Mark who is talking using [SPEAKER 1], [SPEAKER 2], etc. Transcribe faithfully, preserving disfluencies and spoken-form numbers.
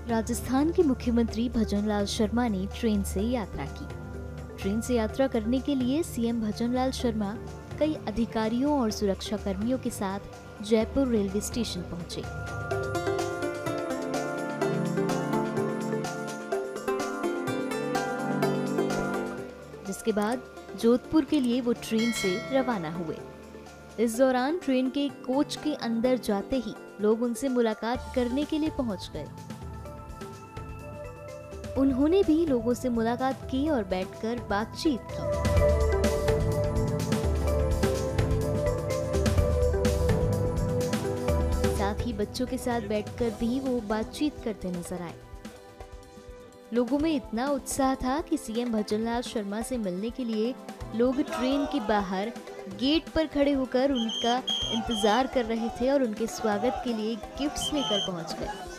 [SPEAKER 1] राजस्थान के मुख्यमंत्री भजनलाल शर्मा ने ट्रेन से यात्रा की। ट्रेन से यात्रा करने के लिए सीएम भजनलाल शर्मा कई अधिकारियों और सुरक्षा कर्मियों के साथ जयपुर रेलवे स्टेशन पहुंचे। जिसके बाद जोधपुर के लिए वो ट्रेन से रवाना हुए। इस दौरान ट्रेन के कोच के अंदर जाते ही लोग उनसे मुलाकात करने के लिए पहुंच गए। उन्होंने भी लोगों से मुलाकात की और बैठकर बातचीत की। साथ ही बच्चों के साथ बैठकर भी वो बातचीत करते नजर आए। लोगों में इतना उत्साह था कि सीएम भजनलाल शर्मा से मिलने के लिए लोग ट्रेन के बाहर गेट पर खड़े होकर उनका इंतजार कर रहे थे और उनके स्वागत के लिए गिफ्ट्स लेकर पहुंच गए।